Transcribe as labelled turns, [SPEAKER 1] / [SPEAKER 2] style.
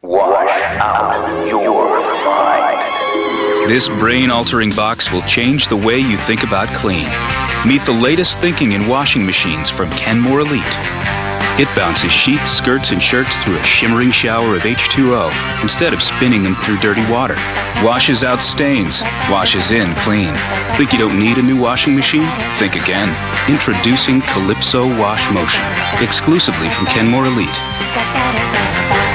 [SPEAKER 1] Wash out your mind.
[SPEAKER 2] This brain-altering box will change the way you think about clean. Meet the latest thinking in washing machines from Kenmore Elite. It bounces sheets, skirts, and shirts through a shimmering shower of H2O instead of spinning them through dirty water. Washes out stains, washes in clean. Think you don't need a new washing machine? Think again. Introducing Calypso Wash Motion, exclusively from Kenmore Elite.